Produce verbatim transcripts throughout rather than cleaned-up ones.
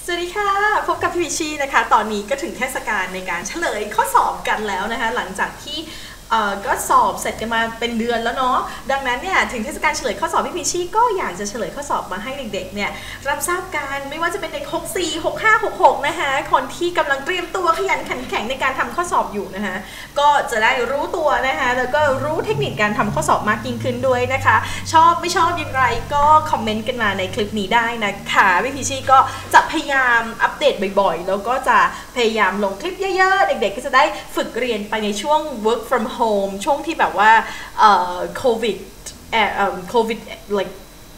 สวัสดีค่ะพบกับพี่วิชีนะคะตอนนี้ก็ถึงเทศกาลในการเฉลยข้อสอบกันแล้วนะคะหลังจากที่ก็สอบเสร็จกันมาเป็นเดือนแล้วเนาะดังนั้นเนี่ยถึงเทศกาลเฉลยข้อสอบพี่พิชชี่ก็อยากจะเฉลยข้อสอบมาให้เด็กๆเนี่ยรับทราบกันไม่ว่าจะเป็นเด็กหกสี่ หกห้า หกหกนะคะคนที่กำลังเตรียมตัวขยันขันแข็งในการทำข้อสอบอยู่นะคะก็จะได้รู้ตัวนะคะแล้วก็รู้เทคนิคการทำข้อสอบมากยิ่งขึ้นด้วยนะคะชอบไม่ชอบอย่างไรก็คอมเมนต์กันมาในคลิปนี้ได้นะคะพี่พิชชี่ก็จะพยายามอัปเดตบ่อยๆแล้วก็จะพยายามลงคลิปเยอะๆเด็กๆก็จะได้ฝึกเรียนไปในช่วง work from home ช่วงที่แบบว่าเอ่อโควิดเอ่อโควิด like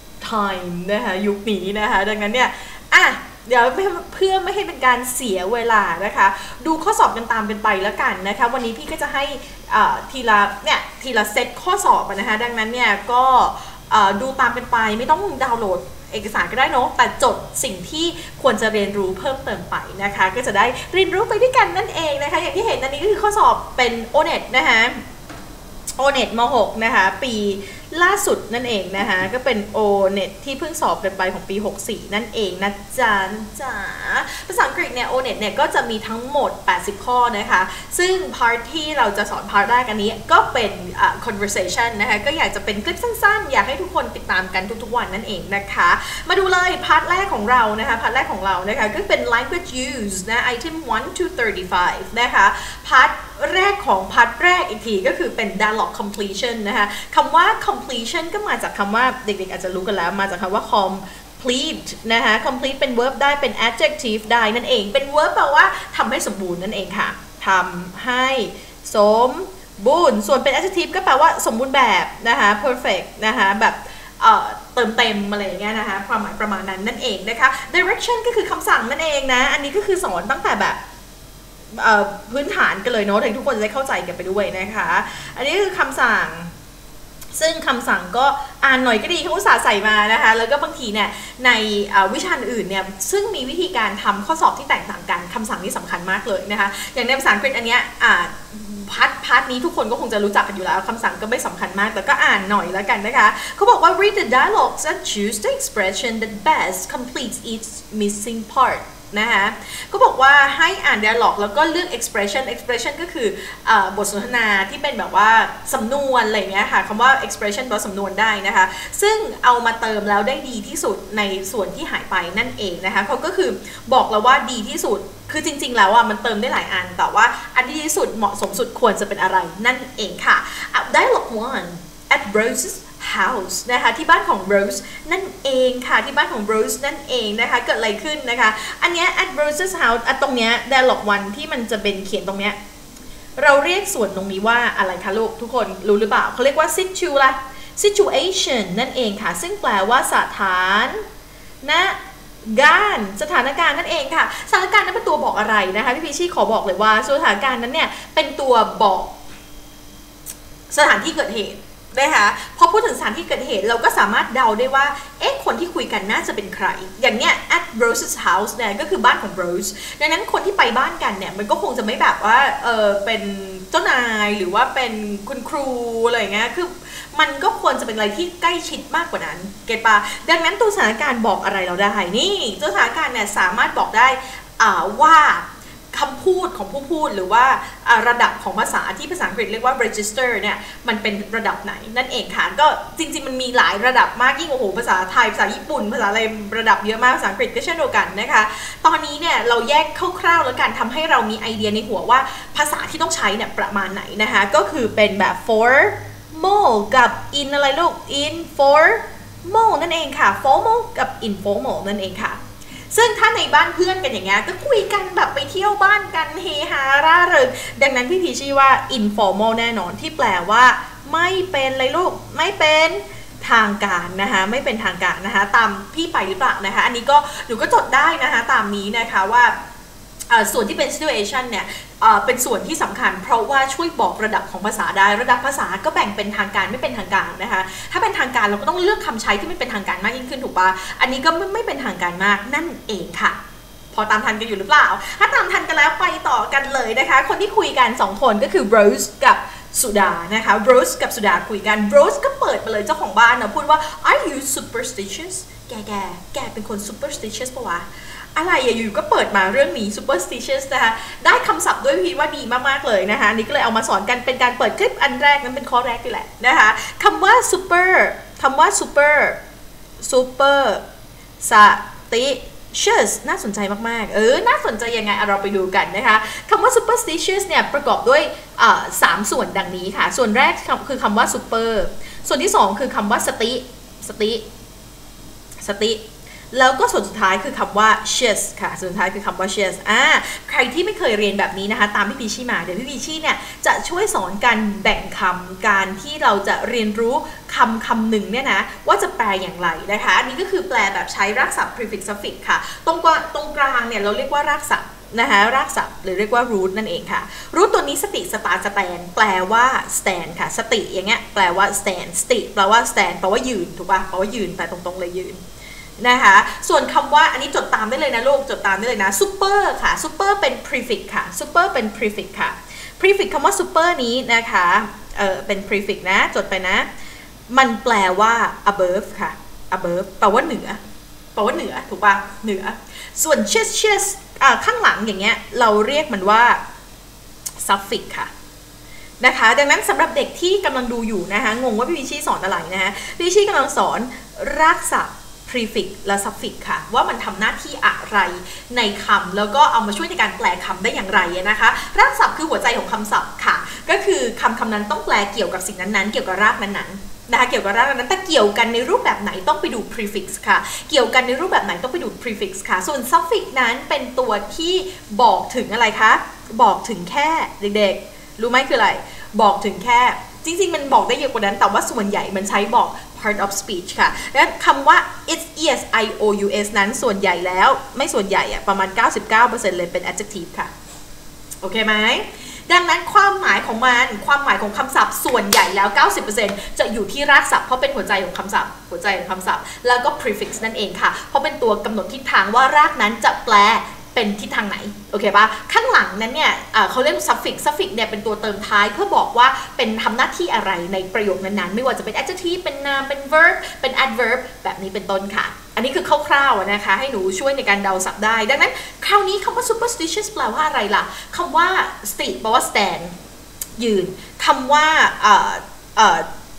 time นะคะยุคนี้นะคะดังนั้นเนี่ยอ่ะเดี๋ยวเพื่อไม่ให้เป็นการเสียเวลานะคะดูข้อสอบกันตามกันไปแล้วกันนะคะวันนี้พี่ก็จะให้ทีละเนี่ยทีละเซตข้อสอบนะคะดังนั้นเนี่ยก็ดูตามกันไปไม่ต้องดาวน์โหลดเอกสารก็ได้เนาะแต่จดสิ่งที่ควรจะเรียนรู้เพิ่มเติมไปนะคะก็จะได้เรียนรู้ไปด้วยกันนั่นเองนะคะอย่างที่เห็นอันนี้ก็คือข้อสอบเป็น โอ เน็ต นะคะโอ เน็ต ม หก นะคะปีล่าสุดนั่นเองนะคะก็เป็น โอ เน็ต ที่เพิ่งสอบกันไปของปีหกสี่นั่นเองนะจ๊ะจ๊ะภาษาอังกฤษเนี่ย โอ เน็ต เนี่ยก็จะมีทั้งหมดแปดสิบข้อนะคะซึ่งพาร์ทที่เราจะสอนพาร์ทแรกอันนี้ก็เป็น uh, conversation นะคะก็อยากจะเป็นคลิปสั้นๆอยากให้ทุกคนติดตามกันทุกๆวันนั่นเองนะคะมาดูเลยพาร์ทแรกของเรานะคะพาร์ทแรกของเรานะคะก็เป็น language use นะ item one to thirty-five นะคะพาร์ทแรกของพาร์ทแรกอีกทีก็คือเป็น dialogue completion นะคะคำว่า completion ก็มาจากคำว่าเด็กๆอาจจะรู้กันแล้วมาจากคำว่า complete นะคะ complete เป็น verb ได้เป็น adjective ได้นั่นเองเป็น verb แปลว่าทำให้สมบูรณ์นั่นเองค่ะทำให้สมบูรณ์ส่วนเป็น adjective ก็แปลว่าสมบูรณ์แบบนะคะ perfect นะคะแบบเติมเต็มอะไรอย่างเงี้ยนะคะความหมายประมาณนั้นนั่นเองนะคะ direction ก็คือคำสั่งนั่นเองนะอันนี้ก็คือสอนตั้งแต่แบบพื้นฐานกันเลยเนาะทุกคนจะได้เข้าใจกันไปด้วยนะคะอันนี้คือคำสั่งซึ่งคำสั่งก็อ่านหน่อยก็ดีเขาอุตส่าห์ใส่มานะคะแล้วก็บางทีเนี่ยในวิชาอื่นเนี่ยซึ่งมีวิธีการทำข้อสอบที่แตกต่างกันคำสั่งนี่สำคัญมากเลยนะคะอย่างในภาษาอังกฤษอันเนี้ยอ่าพาร์ทพาร์ทนี้ทุกคนก็คงจะรู้จักกันอยู่แล้วคำสั่งก็ไม่สำคัญมากแต่ก็อ่านหน่อยแล้วกันนะคะเขาบอกว่า read the dialogues and choose the expression that best completes each missing partนะคะก็บอกว่าให้อ่าน dialogue แล้วก็เลือก expression expression ก็คือบทสนทนาที่เป็นแบบว่าสำนวนอะไรเงี้ยค่ะคำว่า expression แปลว่าสำนวนได้นะคะซึ่งเอามาเติมแล้วได้ดีที่สุดในส่วนที่หายไปนั่นเองนะคะเขาก็คือบอกแล้วว่าดีที่สุดคือจริงๆแล้วอ่ะมันเติมได้หลายอันแต่ว่าอันที่ดีที่สุดเหมาะสมสุดควรจะเป็นอะไรนั่นเองค่ะ dialogue one at Rose's house นะคะที่บ้านของ Rose นั่นเองค่ะที่บ้านของ Rose นั่นเองนะคะเกิดอะไรขึ้นนะคะอันเนี้ย at Rose's house อ่ะตรงเนี้ย dialogue one ที่มันจะเป็นเขียนตรงเนี้ยเราเรียกส่วนตรงนี้ว่าอะไรคะลูกทุกคนรู้หรือเปล่าเขาเรียกว่า situ ละ situation นั่นเองค่ะซึ่งแปลว่าสถานนะการสถานการณ์นั่นเองค่ะสถานการณ์นั้นเป็นตัวบอกอะไรนะคะพี่พีชี่ขอบอกเลยว่าสถานการณ์นั้นเนี่ยเป็นตัวบอกสถานที่เกิดเหตุนะคะพอพูดถึงสถานที่เกิดเหตุเราก็สามารถเดาได้ว่าเอ๊ะคนที่คุยกันน่าจะเป็นใครอย่างเนี้ย at Rose's house เนี่ยก็คือบ้านของ Rose ดังนั้นคนที่ไปบ้านกันเนี่ยมันก็คงจะไม่แบบว่าเออเป็นเจ้านายหรือว่าเป็นคุณครูอะไรเงี้ยคือมันก็ควรจะเป็นอะไรที่ใกล้ชิดมากกว่านั้นเก็ตปะดังนั้นตัวสถานการณ์บอกอะไรเราได้นี่ตัวสถานการณ์เนี่ยสามารถบอกได้ว่าคำพูดของผู้พูดหรือว่าระดับของภาษาที่ภาษาอังกฤษเรียกว่า register เนี่ยมันเป็นระดับไหนนั่นเองค่ะก็จริงๆมันมีหลายระดับมากยิ่งโอ้โหภาษาไทยภาษาญี่ปุ่นภาษาอะไรระดับเยอะมากภาษาอังกฤษก็เช่นเดียวกันนะคะตอนนี้เนี่ยเราแยกคร่าวๆแล้วกันทำให้เรามีไอเดียในหัวว่าภาษาที่ต้องใช้เนี่ยประมาณไหนนะคะก็คือเป็นแบบ formal กับ in อะไรลูก informal นั่นเองค่ะ formal กับ informal นั่นเองค่ะซึ่งถ้าในบ้านเพื่อนกันอย่างเงี้ยก็คุยกันแบบไปเที่ยวบ้านกันเฮฮาร่าเริงดังนั้นพี่พีชี่ว่า informal แน่นอนที่แปลว่าไม่เป็นอะไรลูกไม่เป็นทางการนะคะไม่เป็นทางการนะคะตามพี่ไปหรือเปล่านะคะอันนี้ก็หนูก็จดได้นะคะตามนี้นะคะว่าส่วนที่เป็น situation เนี่ยเป็นส่วนที่สำคัญเพราะว่าช่วยบอกระดับของภาษาได้ระดับภาษาก็แบ่งเป็นทางการไม่เป็นทางการนะคะถ้าเป็นทางการเราก็ต้องเลือกคำใช้ที่ไม่เป็นทางการมากยิ่งขึ้นถูกปะอันนี้ก็ไม่ไม่เป็นทางการมากนั่นเองค่ะพอตามทันกันอยู่หรือเปล่าถ้าตามทันกันแล้วไปต่อกันเลยนะคะคนที่คุยกันสองคนก็คือ Rose กับสุดานะคะ Rose กับสุดาคุยกัน Rose ก็เปิดไปเลยเจ้าของบ้านนะพูดว่า Are you superstitious แกแกแกแกเป็นคน superstitious ปะวะอะไรอยู่ก็เปิดมาเรื่องนี้ superstitious นะคะได้คำศัพท์ด้วยพี่ว่าดีมากๆเลยนะคะนี่ก็เลยเอามาสอนกันเป็นการเปิดคลิปอันแรกนั้นเป็นข้อแรกนี่แหละนะคะคำว่า super คำว่า super super สติ superstitious น่าสนใจมากๆเออน่าสนใจยังไงเราไปดูกันนะคะคำว่า superstitious เนี่ยประกอบด้วยสามส่วนดังนี้ค่ะส่วนแรกคือคำว่า super ส่วนที่สองคือคำว่าสติสติสติแล้วก็ส่วนสุดท้ายคือคำว่า shiz ค่ะส่วนสุดท้ายคือคำว่า shiz อ่าใครที่ไม่เคยเรียนแบบนี้นะคะตามพี่พีชี่มาเดี๋ยวพี่พีชี่เนี่ยจะช่วยสอนการแบ่งคำการที่เราจะเรียนรู้คำคำหนึ่งเนี่ยนะว่าจะแปลอย่างไรนะคะอันนี้ก็คือแปลแบบใช้รากศัพท์ prefix suffix ค่ะตรงกลางตรงกลางเนี่ยเราเรียกว่ารากศัพท์นะคะรากศัพท์หรือเรียกว่า root นั่นเองค่ะ root ตัวนี้สติสตาร์ stand แปลว่า stand ค่ะสติอย่างเงี้ยแปลว่า stand สติแปลว่า stand แปลว่ายืนถูกป่ะแปลว่ายืนแต่ตรงๆเลยยืนนะคะส่วนคำว่าอันนี้จดตามได้เลยนะลูกจดตามได้เลยนะ super ค่ะ super เป็น prefix ค่ะ super เป็น prefix ค่ะ prefix คำว่า super นี้นะคะเออเป็น prefix นะจดไปนะมันแปลว่า above ค่ะ above แปลว่าเหนือแปลว่าเหนือถูกป่ะเหนือส่วน ches ches ข้างหลังอย่างเงี้ยเราเรียกมันว่า suffix ค่ะนะคะดังนั้นสำหรับเด็กที่กำลังดูอยู่นะคะงงว่าพี่วิชี่สอนอะไรนะคะพี่วิชี่กำลังสอนรากศัพท์ prefix และ suffix ค่ะว่ามันทำหน้าที่อะไรในคำแล้วก็เอามาช่วยในการแปลคำได้อย่างไรนะคะรากศัพท์คือหัวใจของคำศัพท์ค่ะก็คือคำคำนั้นต้องแปลเกี่ยวกับสิ่งนั้นๆเกี่ยวกับรากนั้นๆนะคะเกี่ยวกับรากนั้นแต่เกี่ยวกันในรูปแบบไหนต้องไปดู prefix ค่ะเกี่ยวกันในรูปแบบไหนต้องไปดู prefix ค่ะส่วน suffix นั้นเป็นตัวที่บอกถึงอะไรคะบอกถึงแค่เด็กๆรู้ไหมคืออะไรบอกถึงแค่จริงๆมันบอกได้เยอะกว่านั้นแต่ว่าส่วนใหญ่มันใช้บอก part of speech ค่ะและคำว่า it's es i o u s นั้นส่วนใหญ่แล้วไม่ส่วนใหญ่อะประมาณ เก้าสิบเก้าเปอร์เซ็นต์ เลยเป็น adjective ค่ะโอเคไหมดังนั้นความหมายของมันความหมายของคำศัพท์ส่วนใหญ่แล้ว เก้าสิบเปอร์เซ็นต์ จะอยู่ที่รากศัพท์เพราะเป็นหัวใจของคำศัพท์หัวใจของคำศัพท์แล้วก็ prefix นั่นเองค่ะเพราะเป็นตัวกำหนดทิศทางว่ารากนั้นจะแปลเป็นทิศทางไหนโอเคปะข้างหลังนั้นเนี่ยเขาเรียก suffix suffix เนี่ยเป็นตัวเติมท้ายเพื่อบอกว่าเป็นทำหน้าที่อะไรในประโยคนั้นๆไม่ว่าจะเป็น adjective เป็น noun เป็น verb เป็น adverb แบบนี้เป็นต้นค่ะอันนี้คือคร่าวๆนะคะให้หนูช่วยในการเดาศัพท์ได้ดังนั้นคราวนี้คำว่า superstitious แปลว่าอะไรล่ะคำว่า sti แปลว่า stand ยืนคำว่าเอ่อเอ่อ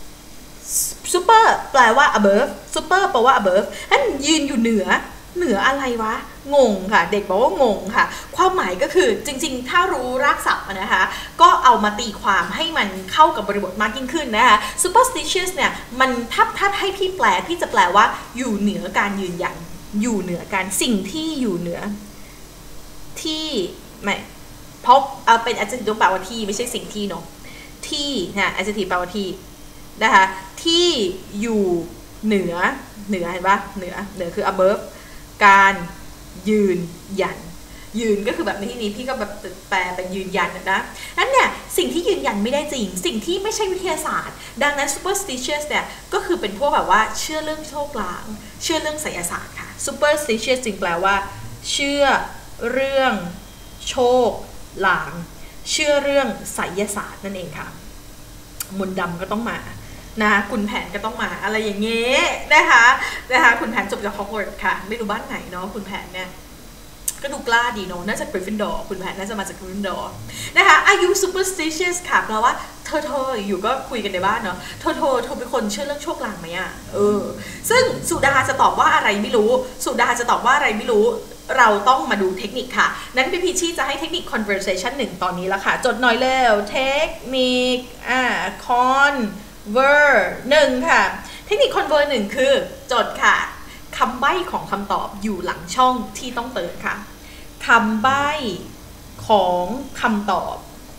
super แปลว่า above super แปลว่า above นั่นยืนอยู่เหนือเหนืออะไรวะงงค่ะเด็กบอกว่างงค่ะความหมายก็คือจริงๆถ้ารู้รากศัพท์นะคะก็เอามาตีความให้มันเข้ากับบริบทมากยิ่งขึ้นนะคะ superstitious เนี่ยมันถ้าถ้าให้พี่แปลพี่จะแปลว่าอยู่เหนือการยืนยันอยู่เหนือการสิ่งที่อยู่เหนือที่ไม่เพราะเอาเป็น adjective ต้องแปลว่าที่ไม่ใช่สิ่งที่เนาะที่นะ adjective แปลว่าที่นะคะที่อยู่เหนือเหนือเห็นปะเหนือเหนือคือ aboveการยืนยันยืนก็คือแบบในที่นี้พี่ก็แบบแปลเป็นยืนยันนะนั้นเนี่ยสิ่งที่ยืนยันไม่ได้จริงสิ่งที่ไม่ใช่วิทยาศาสตร์ดังนั้น superstitious เนี่ยก็คือเป็นพวกแบบว่าเชื่อเรื่องโชคลางเชื่อเรื่องไสยศาสตร์ค่ะ superstitious จึงแปลว่าเชื่อเรื่องโชคลางเชื่อเรื่องไสยศาสตร์นั่นเองค่ะมนต์ดำก็ต้องมานะคุณแผนก็ต้องมาอะไรอย่างเงี้ยนะคะนะคะคุณแผนจบจากฮอกวอตส์ค่ะไม่รู้บ้านไหนเนาะคุณแผนเนี่ยก็ดูกล้าดีเนาะน่าจะกริฟฟินดอร์คุณแผนน่าจะมาจากกริฟฟินดอร์นะคะอายุ superstitious ค่ะแปลว่าเธอเธออยู่ก็คุยกันในบ้านเนาะเธอเธอเธอเป็นคนเชื่อเรื่องโชคลางไหมอ่ะเออซึ่งสุดาจะตอบว่าอะไรไม่รู้สุดาจะตอบว่าอะไรไม่รู้เราต้องมาดูเทคนิคค่ะนั้นพี่พีชี่จะให้เทคนิค conversation หนึ่งตอนนี้แล้วค่ะจดหน่อยเร็วเทคนิคอ่า con ver หนึ่งค่ะเทคนิค conver หนึ่งคือจดค่ะคำใบ้ของคำตอบอยู่หลังช่องที่ต้องเติมค่ะคำใบ้ของคำตอบ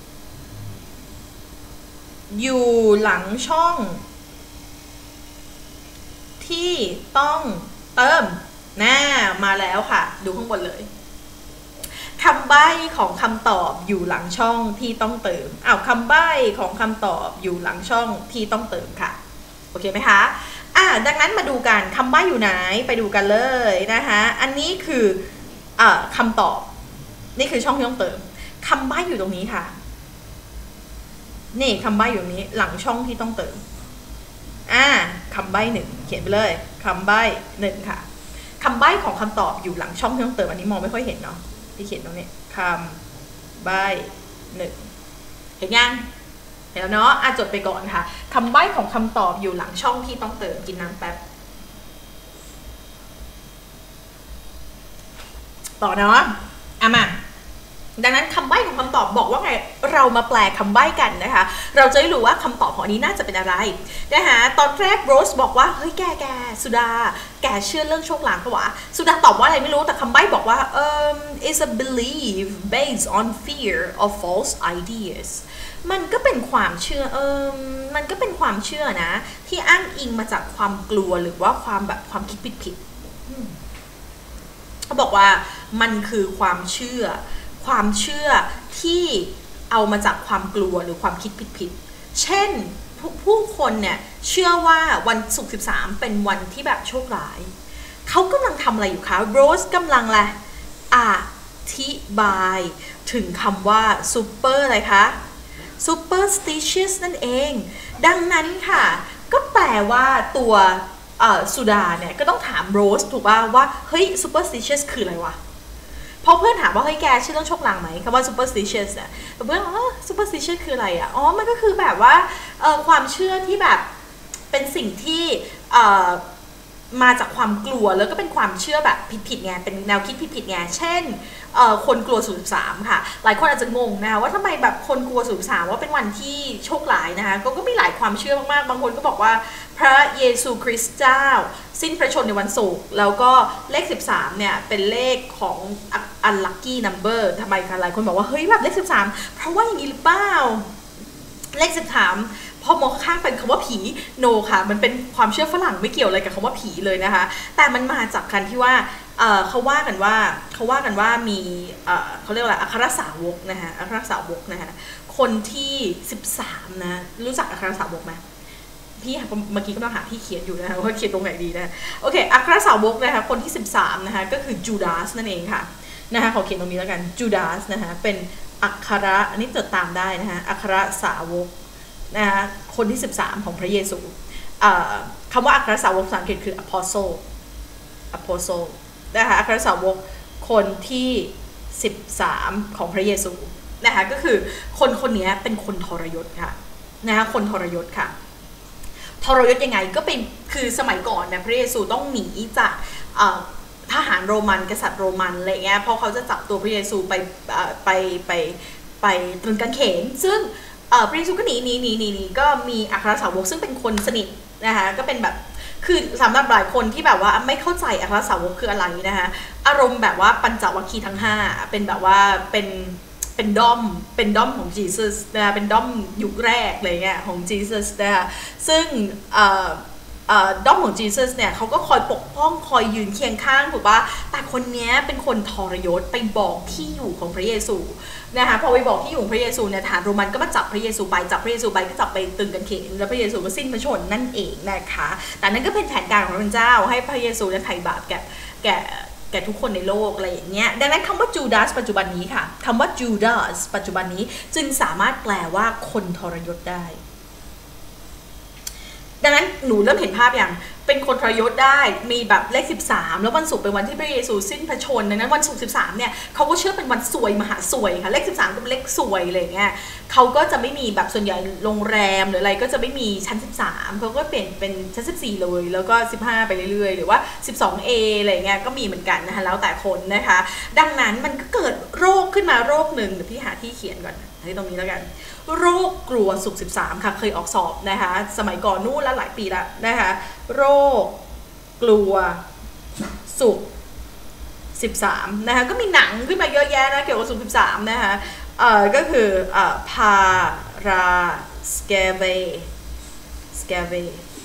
อยู่หลังช่องที่ต้องเติมน่ามาแล้วค่ะดูข้างบนเลยคำใบ้ของคำตอบอยู่หลังช่องที่ต้องเติมอ้าวคำใบ้ของคำตอบอยู่หลังช่องที่ต้องเติมค่ะโอเคไหมคะอ่าดังนั้นมาดูกันคำใบ้อยู่ไหนไปดูกันเลยนะคะอันนี้คืออ่าคำตอบนี่คือช่องที่ต้องเติมคำใบ้อยู่ตรงนี้ค่ะนี่คำใบ้อยู่นี้หลังช่องที่ต้องเติมอ่าคำใบ้หนึ่งเขียนไปเลยคำใบ้หนึ่งค่ะคำใบ้ของคำตอบอยู่หลังช่องที่ต้องเติมอันนี้มองไม่ค่อยเห็นเนาะที่เขียนตรงนี้คำใบ้หนึ่งเห็นยังเห็นแล้วเนาะอ่ะจดไปก่อนค่ะคำใบ้ของคำตอบอยู่หลังช่องที่ต้องเติมกินน้ำแป๊บต่อเนาะอ่ะมาดังนั้นคำใบ้ของคำตอบบอกว่าไงเรามาแปลคำใบ้กันนะคะเราจะได้รู้ว่าคำตอบของอันนี้น่าจะเป็นอะไรนะคะตอนแรกโรสบอกว่าเฮ้ยแกแกสุดาแกเชื่อเรื่องโชคลางปะวะสุดาตอบว่าอะไรไม่รู้แต่คำใบ้บอกว่าเอ่อ is a belief based on fear of false ideas มันก็เป็นความเชื่อเออมันก็เป็นความเชื่อนะที่อ้างอิงมาจากความกลัวหรือว่าความแบบความคิดผิดๆเขาบอกว่ามันคือความเชื่อความเชื่อที่เอามาจากความกลัวหรือความคิดผิดๆเช่นผู้คนเนี่ยเชื่อว่าวันศุกร์สิบสามเป็นวันที่แบบโชคร้ายเขากำลังทำอะไรอยู่คะโรสกำลังแหละอธิบายถึงคำว่า super อะไรคะ superstitious นั่นเองดังนั้นค่ะก็แปลว่าตัวสุดาเนี่ยก็ต้องถามโรสถูกป่ะว่าเฮ้ย superstitious คืออะไรวะพอเพื่อนถามว่าเฮ้ยแกชื่อเรื่องโชคลางไหมคำว่า superstitious อะเพื่อนอ๋อ superstitious คืออะไรอะอ๋อมันก็คือแบบว่าเอ่อความเชื่อที่แบบเป็นสิ่งที่เอ่อมาจากความกลัวแล้วก็เป็นความเชื่อแบบผิดๆไงเป็นแนวคิดผิดๆไงเช่นเอ่อคนกลัวศุกร์สิบสามค่ะหลายคนอาจจะงงนะคะว่าทำไมแบบคนกลัวศุกร์สิบสามว่าเป็นวันที่โชคร้ายนะคะก็ก็มีหลายความเชื่อมากๆบางคนก็บอกว่าพระเยซูคริสต์เจ้าสิ้นพระชนม์ในวันศุกร์แล้วก็เลขสิบสามเนี่ยเป็นเลขของ unlucky number ทำไมคะหลายคนบอกว่าเฮ้ยแบบเลขสิบสามเพราะว่าอย่างนี้หรือเปล่าเลขสิบสามพอมองข้างเป็นคำว่าผีโนค่ะมันเป็นความเชื่อฝรั่งไม่เกี่ยวอะไรกับคำว่าผีเลยนะคะแต่มันมาจากการที่ว่า เ, เขาว่ากันว่าเขาว่ากันว่ามีเขาเรียกว่าอะไรอัครสาวกนะคะอัครสาวกนะคะคนที่สิบสามนะรู้จักอัครสาวกไหมพี่เมื่อกี้ก็ต้องหาที่เขียนอยู่นะคะว่าเขียนตรงไหนดีนะโอเคอัครสาวกนะคะคนที่สิบสามนะคะก็คือจูดาสนั่นเองค่ะนะคะขอเขียนตรงนี้แล้วกันจูดาสนะคะเป็นอัครอันนี้จดตามได้นะคะอัครสาวกนะคะคนที่สิบสามของพระเยซูคำว่าอัครสาวกภาษาอังกฤษคือ apostle apostle นะคะอัครสาวกคนที่สิบสามของพระเยซูนะคะก็คือคนคนนี้เป็นคนทรยศค่ะนะคะคนทรยศค่ะทรยศยังไงก็เป็นคือสมัยก่อนเนี่ยพระเยซูต้องหนีจากทหารโรมันกษัตริย์โรมันอะไรเงี้ยเพราะเขาจะจับตัวพระเยซูไปไปไปไปตรึงกางเขนซึ่งพระเยซูก็หนีหนีหนีหนีหนีก็มีอัครสาวกซึ่งเป็นคนสนิทนะคะก็เป็นแบบคือสำหรับหลายคนที่แบบว่าไม่เข้าใจอัครสาวกคืออะไรนะคะอารมณ์แบบว่าปัญจวัคคีย์ทั้งห้าเป็นแบบว่าเป็นเป็นด้อมเป็นด้อมของ Jesus นะคะเป็นด้อมยุคแรกอะไรเงี้ยของ Jesus นะคะซึ่งด้อมของ Jesus เนี่ยเขาก็คอยปกป้องคอยยืนเคียงข้างถูกปะแต่คนนี้เป็นคนทรยศไปบอกที่อยู่ของพระเยซูนะคะพอไปบอกที่อยู่ของพระเยซูเนี่ยทหารโรมันก็มาจับพระเยซูไปจับพระเยซูไปก็จับไปตึงกางเขนแล้วพระเยซูก็สิ้นพระชนม์นั่นเองนะคะแต่นั่นก็เป็นแผนการของพระเจ้าให้พระเยซูเนี่ยไถ่บาปแก่แก่แก่ทุกคนในโลกอะไรอย่างเงี้ยดังนั้นคำว่าจูดาสปัจจุบันนี้ค่ะคำว่าจูดาสปัจจุบันนี้จึงสามารถแปลว่าคนทรยศได้ดังนั้นหนูเริ่มเห็นภาพอย่างเป็นคนทรยศได้มีแบบเลขสิบสามแล้ววันศุกร์เป็นวันที่พระเยซูสิ้นพระชนม์ดังนั้นวันศุกร์สิบสามเนี่ยเขาก็เชื่อเป็นวันสวยมหาสวยค่ะเลขสิบสามเป็นเลขสวยอะไรเงี้ยเขาก็จะไม่มีแบบส่วนใหญ่โรงแรมหรืออะไรก็จะไม่มีชั้นสิบสามเขาก็เปลี่ยนเป็นชั้นสิบสี่เลยแล้วก็สิบห้าไปเรื่อยๆหรือว่า สิบสองเอ อะไรเงี้ยก็มีเหมือนกันนะคะแล้วแต่คนนะคะดังนั้นมันก็เกิดโรคขึ้นมาโรคหนึ่งเดี๋ยวพี่หาที่เขียนก่อนที่ตรงนี้แล้วกันโรคกลัวศุกร์สิบสามค่ะเคยออกสอบนะคะสมัยก่อนนู่นแล้วหลายปีแล้วนะคะโรคกลัวศุกร์สิบสามนะคะก็มีหนังขึ้นมาเยอะแยะนะเกี่ยวกับศุกร์สิบสามนะคะเอ่อก็คือเอ่อพาราสแกเวสแกเว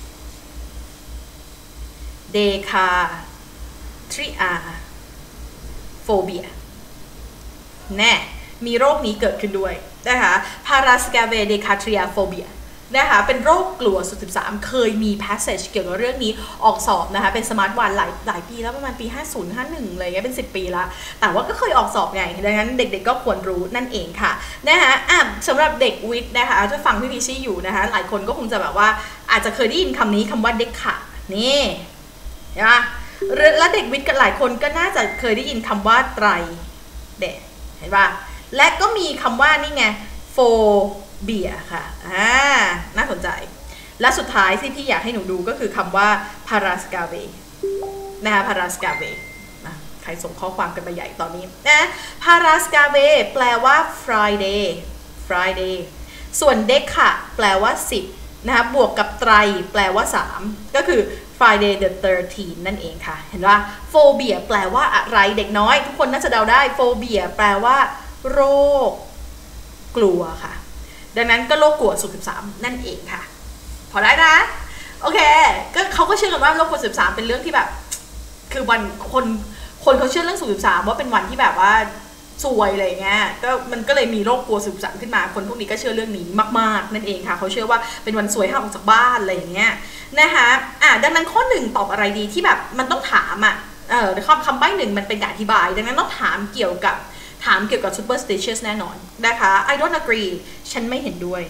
เดคาทริอาโฟเบียแน่มีโรคนี้เกิดขึ้นด้วยนะคะพาราสแกเวเดคาทริอาโฟเบียนะคะเป็นโรคกลัวศุกร์สิบสามเคยมี passage เกี่ยวกับเรื่องนี้ออกสอบนะคะเป็นสมาร์ทวันหลายหลายปีแล้วประมาณปีห้าสิบ ห้าสิบเอ็ดอะไรเงี้ยเป็นสิบปีละแต่ว่าก็เคยออกสอบไงดังนั้นเด็กๆก็ควรรู้นั่นเองค่ะนะคะอ่ะสำหรับเด็กวิทย์นะคะถ้าฟังพี่พิชี่อยู่นะคะหลายคนก็คงจะแบบว่าอาจจะเคยได้ยินคำนี้คำว่าเด็กขะนี่ใช่ไหมและเด็กวิทย์กันหลายคนก็น่าจะเคยได้ยินคำว่าไตรเด็กเห็นป่ะและก็มีคำว่านี่ไงโฟเบียค่ะอ่าน่าสนใจและสุดท้ายที่พี่อยากให้หนูดูก็คือคำว่าพาราสกาเวนะคะพาราสกาเวนะใครส่งข้อความกันไปใหญ่ตอนนี้นะพาราสกาเวแปลว่า Friday Friday ส่วนเด็กค่ะแปลว่าสิบนะคะบวกกับไตรแปลว่าสามก็คือ Friday the thirteenth นั่นเองค่ะเห็นว่าโฟเบียแปลว่าอะไรเด็กน้อยทุกคนน่าจะเดาได้โฟเบียแปลว่าโรคกลัวค่ะดังนั้นก็โรคกลัวศุกร์สิบสามนั่นเองค่ะพอได้นะโอเคก็เขาก็เชื่อกันว่าโรคกลัวศุกร์สิบสามเป็นเรื่องที่แบบคือวันคนคนเขาเชื่อเรื่องศุกร์สิบสามว่าเป็นวันที่แบบว่าซวยอะไรเงี้ยก็มันก็เลยมีโรคกลัวศุกร์สิบสามขึ้นมาคนพวกนี้ก็เชื่อเรื่องนี้มากๆนั่นเองค่ะเขาเชื่อว่าเป็นวันซวยห้ามออกจากบ้านอะไรอย่างเงี้ยนะคะอ่ะดังนั้นข้อหนึ่งตอบอะไรดีที่แบบมันต้องถามอ่ะเออคำคำใบ้หนึ่งมันเป็นการอธิบายดังนั้นต้องถามเกี่ยวกับถามเกี่ยวกับ superstitious แน่นอนนะคะ I don't agree ฉันไม่เห็นด้วย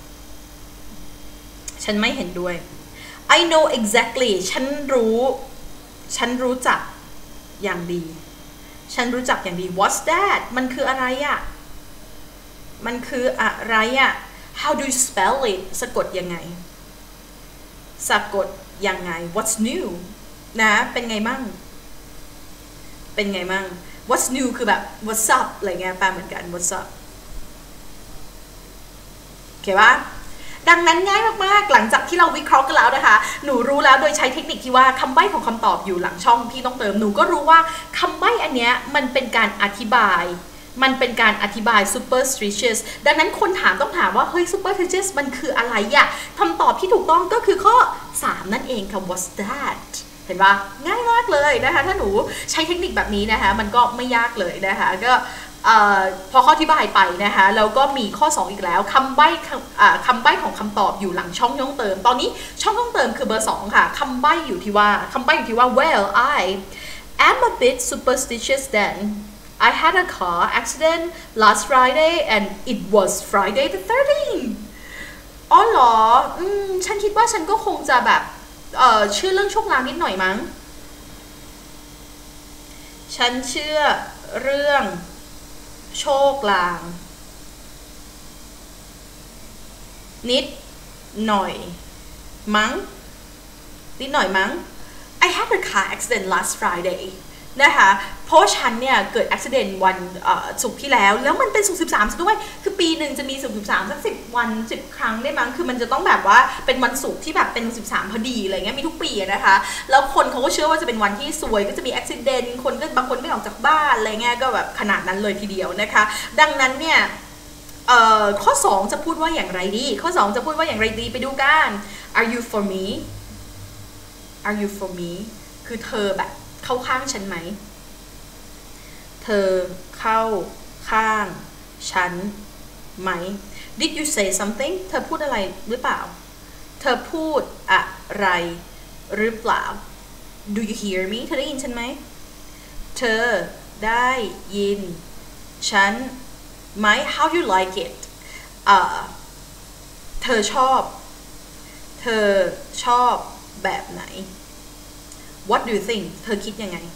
ฉันไม่เห็นด้วย I know exactly ฉันรู้ฉันรู้จักอย่างดีฉันรู้จักอย่างดี What's that มันคืออะไรอะมันคืออะไรอะ How do you spell it สะกดยังไงสะกดยังไง What's new นะเป็นไงมั่งเป็นไงมั่ง What's new คือแบบ What's up อะไรเงี้ยแปลเหมือนกัน What's up โอเคปะดังนั้นง่ายมากๆหลังจากที่เราวิเคราะห์กันแล้วนะคะหนูรู้แล้วโดยใช้เทคนิคที่ว่าคำใบ้ของคำตอบอยู่หลังช่องที่ต้องเติมหนูก็รู้ว่าคำใบ้อันเนี้ยมันเป็นการอธิบายมันเป็นการอธิบาย superstitious ดังนั้นคนถามต้องถามว่าเฮ้ย superstitious มันคืออะไรอะคำตอบที่ถูกต้องก็คือข้อสามนั่นเองค่ะ what's that เห็นปะง่ายมากเลยนะคะถ้าหนูใช้เทคนิคแบบนี้นะคะมันก็ไม่ยากเลยนะคะก็พอข้ออธิบายไปนะคะแล้วก็มีข้อสองอีกแล้วคำใบ้คำใบ้ของคำตอบอยู่หลังช่องย่องเติมตอนนี้ช่องย่องเติมคือเบอร์สองค่ะคำใบ้อยู่ที่ว่าคำใบ้อยู่ที่ว่า well I am a bit superstitious then I had a car accident last Friday and it was Friday the thirteenth อ๋อเหรออืมฉันคิดว่าฉันก็คงจะแบบเอ่อเชื่อเรื่องโชคลางนิดหน่อยมั้งฉันเชื่อเรื่องโชคลางนิดหน่อยมั้งนิดหน่อยมั้ง I had a car accident last Friday นะคะเพราะฉันเนี่ยเกิดอุบัติเหตุวันศุกร์ที่แล้วแล้วมันเป็นศุกร์สิบสามซะด้วยคือปีหนึ่งจะมีศุกร์สิบสามสักสิบวันสิบครั้งได้มั้งคือมันจะต้องแบบว่าเป็นวันศุกร์ที่แบบเป็นสิบสามพอดีอะไรเงี้ยมีทุกปีนะคะแล้วคนเขาก็เชื่อว่าจะเป็นวันที่สวยก็จะมีอุบัติเหตุคนก็บางคนไม่ออกจากบ้านอะไรเงี้ยก็แบบขนาดนั้นเลยทีเดียวนะคะดังนั้นเนี่ยข้อสองจะพูดว่าอย่างไรดีข้อสองจะพูดว่าอย่างไรดีไปดูกัน Are you for me Are you for me คือเธอแบบเข้าข้างฉันไหมเธอเข้าข้างฉันไหม Did you say something เธอพูดอะไรหรือเปล่าเธอพูดอะไรหรือเปล่า Do you hear me เธอได้ยินฉันไหมเธอได้ยินฉันไหม How you like it เอ่อเธอชอบเธอชอบแบบไหน What do you think เธอคิดยังไง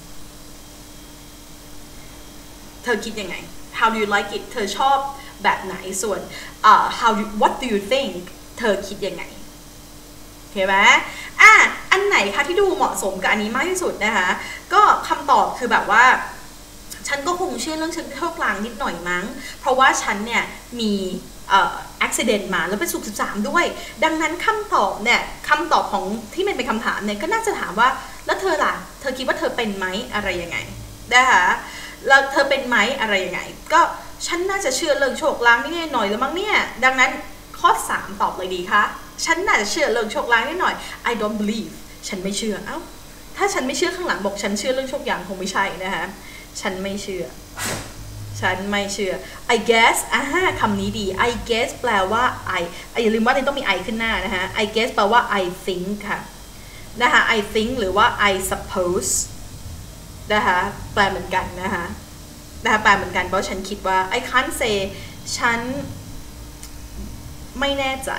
เธอคิดยังไง How do you like it เธอชอบแบบไหนส่วน uh, How do, What do you think เธอคิดยังไงเห็นไหมอ่ะอันไหนคะที่ดูเหมาะสมกับอันนี้มากที่สุดนะคะก็คำตอบคือแบบว่าฉันก็คงเชื่อเรื่องโชคลางนิดหน่อยมั้งเพราะว่าฉันเนี่ยมีเอ่ออุบัติเหตุมาแล้วเป็นศุกร์สิบสามด้วยดังนั้นคำตอบเนี่ยคำตอบของที่มันเป็นคำถามเนี่ยก็น่าจะถามว่าแล้วเธอล่ะเธอคิดว่าเธอเป็นไหมอะไรยังไงนะคะแล้วเธอเป็นไหมอะไรยังไงก็ฉันน่าจะเชื่อเรื่องโชคลางนิดหน่อยแล้วมั้งเนี่ยดังนั้นข้อสามตอบเลยดีคะฉันน่าจะเชื่อเรื่องโชคลางนิดหน่อย I don't believe ฉันไม่เชื่อเอ้าถ้าฉันไม่เชื่อข้างหลังบอกฉันเชื่อเรื่องโชคลางคงไม่ใช่นะคะฉันไม่เชื่อฉันไม่เชื่อ I guess อ่าคำนี้ดี I guess แปลว่า I อย่าลืมว่าต้องมี I ขึ้นหน้านะคะ I guess แปลว่า I think ค่ะนะคะ I think หรือว่า I suppose นะคะแปลเหมือนกันนะคะนะคะแปลเหมือนกันเพราะฉันคิดว่า I can't say ฉันไม่แน่ใจ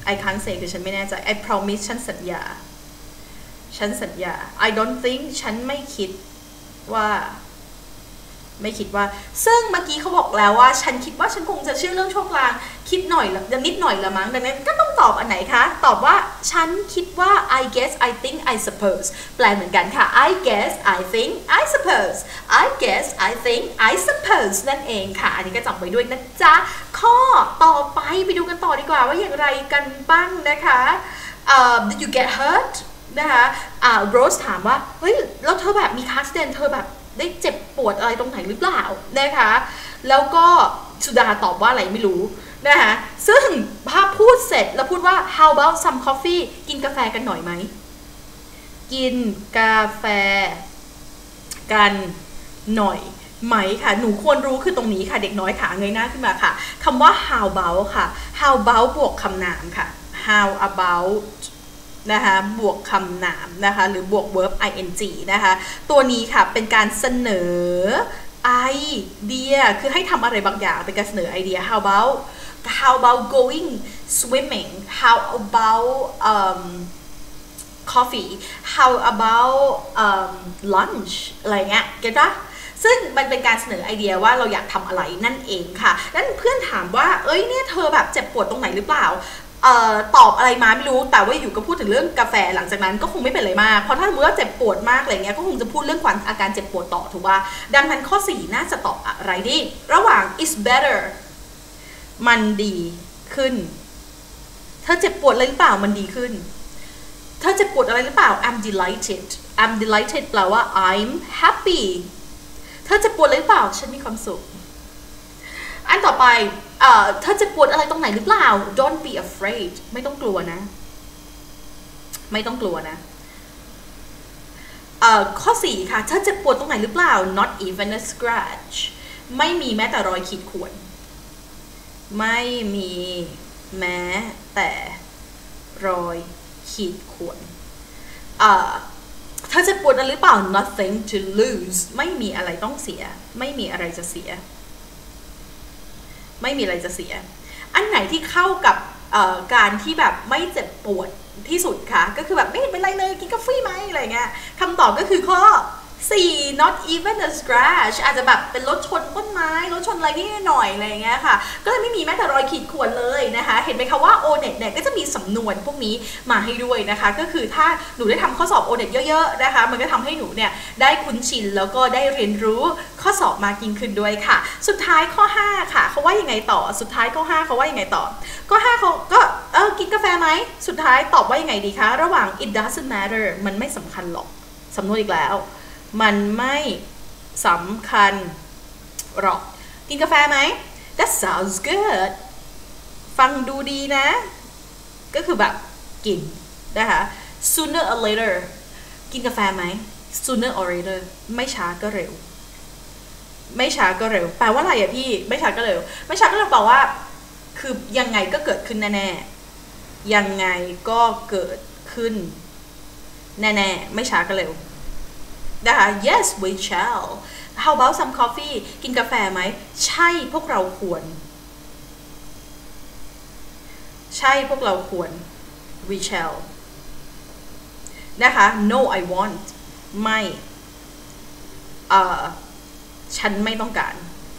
I can't say คือฉันไม่แน่ใจ I promise ฉันสัญญาฉันสัญญา I don't think ฉันไม่คิดว่าไม่คิดว่าซึ่งเมื่อกี้เขาบอกแล้วว่าฉันคิดว่าฉันคงจะเชื่อเรื่องโชคลางคิดหน่อยละนิดหน่อยละมั้งดังนั้นก็ต้องตอบอันไหนคะตอบว่าฉันคิดว่า I guess I think I suppose แปลเหมือนกันค่ะ I guess I think I suppose I guess I think I suppose นั่นเองค่ะอันนี้ก็จำไว้ด้วยนะจ๊ะข้อต่อไปไปดูกันต่อดีกว่าว่าอย่างไรกันบ้างนะคะ uh, Did you get hurt นะคะอ่าโรสถามว่าเฮ้ยแล้วเธอแบบมีคาสเดนเธอแบบได้เจ็บปวดอะไรตรงไหนหรือเปล่านะคะแล้วก็สุดาตอบว่าอะไรไม่รู้นะคะซึ่งภาพพูดเสร็จแล้วพูดว่า how about some coffee กินกาแฟกันหน่อยไหมกินกาแฟกันหน่อยไหมค่ะหนูควรรู้คือตรงนี้ค่ะเด็กน้อยขาเงยหน้าขึ้นมาค่ะคำว่า how about ค่ะ how about บวกคำนามค่ะ how aboutนะคะบวกคำนามนะคะหรือบวก verb ing นะคะตัวนี้ค่ะเป็นการเสนอไอเดียคือให้ทำอะไรบางอย่างเป็นการเสนอไอเดีย how about how about going swimming how about um, coffee how about um, lunch อะไรเงี้ยเก็ตปะซึ่งมันเป็นการเสนอไอเดียว่าเราอยากทำอะไรนั่นเองค่ะนั้นเพื่อนถามว่าเอ้ยเนี่ยเธอแบบเจ็บปวดตรงไหนหรือเปล่าเอ่อตอบอะไรมาไม่รู้แต่ว่าอยู่ก็พูดถึงเรื่องกาแฟหลังจากนั้นก็คงไม่เป็นอะไรมากเพราะถ้าสมมติว่าเจ็บปวดมากอะไรเงี้ยก็คงจะพูดเรื่องความอาการเจ็บปวดต่อถูกป่ะดังนั้นข้อสี่น่าจะตอบอะไรดีระหว่าง is better มันดีขึ้นเธอเจ็บปวดอะไรหรือเปล่ามันดีขึ้นเธอเจ็บปวดอะไรหรือเปล่า I'm delighted I'm delighted แปลว่า I'm happy เธอเจ็บปวดอะไรหรือเปล่าฉันมีความสุขอันต่อไปเอ่อเธอจะปวดอะไรตรงไหนหรือเปล่า Don't be afraid ไม่ต้องกลัวนะไม่ต้องกลัวนะเอ่อข้อสี่ค่ะเธอจะปวดตรงไหนหรือเปล่า Not even a scratch ไม่มีแม้แต่รอยขีดข่วนไม่มีแม้แต่รอยขีดข่วนเอ่อเธอจะปวดอะไรหรือเปล่า Nothing to lose ไม่มีอะไรต้องเสียไม่มีอะไรจะเสียไม่มีอะไรจะเสียอันไหนที่เข้ากับการที่แบบไม่เจ็บปวดที่สุดคะก็คือแบบไม่เป็นไรเลยกินกาแฟไหมอะไรเงี้ยคำตอบก็คือข้อสี่ not even a scratch อาจจะแบบเป็นรถชนต้นไม้รถชนอะไรนิดหน่อยอะไรเงี้ยค่ะก็เลยไม่มีแม้แต่รอยขีดข่วนเลยนะคะเห็นไหมคะว่า โอ เน็ต เนี่ยก็จะมีสำนวนพวกนี้มาให้ด้วยนะคะก็คือถ้าหนูได้ทำข้อสอบ โอ เน็ต เยอะๆนะคะมันก็ทำให้หนูเนี่ยได้คุ้นชินแล้วก็ได้เรียนรู้ข้อสอบมากยิ่งขึ้นด้วยค่ะสุดท้ายข้อห้าค่ะเขาว่ายังไงต่อสุดท้ายข้อห้าเขาว่ายังไงต่อข้อห้าเขาก็เออกินกาแฟไหมสุดท้ายตอบว่ายังไงดีคะระหว่าง it doesn't matter มันไม่สำคัญหรอกสำนวนอีกแล้วมันไม่สำคัญหรอกกินกาแฟไหม That sounds good ฟังดูดีนะก็คือแบบกินนะคะ sooner or later กินกาแฟไหม sooner or later ไม่ช้าก็เร็วไม่ช้าก็เร็วแปลว่าอะไรอะพี่ไม่ช้าก็เร็วไม่ช้าก็เร็วแปลว่าคือยังไงก็เกิดขึ้นแน่ๆยังไงก็เกิดขึ้นแน่ๆไม่ช้าก็เร็วนะคะ yes we shall how about some coffee กินกาแฟไหมใช่พวกเราควรใช่พวกเราควร we shall นะคะ no I want ไม่เอ่อฉันไม่ต้องการ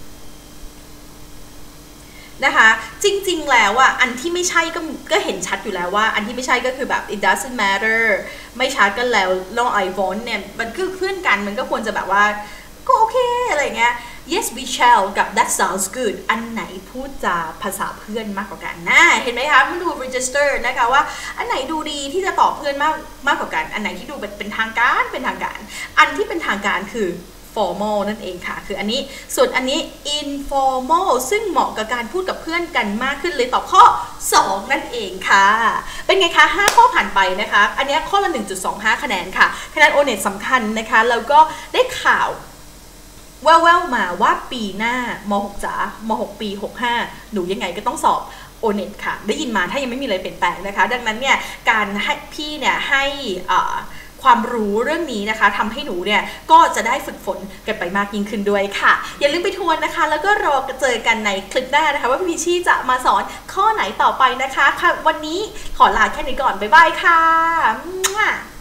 นะคะจริงๆแล้วอ่ะอันที่ไม่ใช่ก็ก็เห็นชัดอยู่แล้วว่าอันที่ไม่ใช่ก็คือแบบ it doesn't matter ไม่ชัดก็แล้ว no I want เนี่ยมันคือเพื่อนกันมันก็ควรจะแบบว่าก็โอเคอะไรเงี้ย yes we shall กับ that sounds good อันไหนพูดจาภาษาเพื่อนมากกว่ากันนะเห็นไหมคะมันดู register นะคะว่าอันไหนดูดีที่จะตอบเพื่อนมากมากกว่ากันอันไหนที่ดูเป็นเป็นทางการเป็นทางการอันที่เป็นทางการคือ formal นั่นเองค่ะคืออันนี้ส่วนอันนี้ informal ซึ่งเหมาะกับการพูดกับเพื่อนกันมากขึ้นเลยตอบข้อสองนั่นเองค่ะเป็นไงคะห้าข้อผ่านไปนะคะอันนี้ข้อละ หนึ่งจุดสองห้า คะแนนค่ะคะแนน โอ เน็ต สำคัญนะคะแล้วก็ได้ข่าวแว่วๆมาว่าปีหน้ามหกจ๋ามหกปีหกห้าหนูยังไงก็ต้องสอบ โอ เน็ต ค่ะได้ยินมาถ้ายังไม่มีอะไรเปลี่ยนแปลงนะคะดังนั้นเนี่ยการให้พี่เนี่ยให้ความรู้เรื่องนี้นะคะทำให้หนูเนี่ยก็จะได้ฝึกฝนกันไปมากยิ่งขึ้นด้วยค่ะอย่าลืมไปทวนนะคะแล้วก็รอเจอกันในคลิปหน้านะคะว่าพี่พิชชี่จะมาสอนข้อไหนต่อไปนะคะค่ะวันนี้ขอลาแค่นี้ก่อนบ๊ายบายค่ะ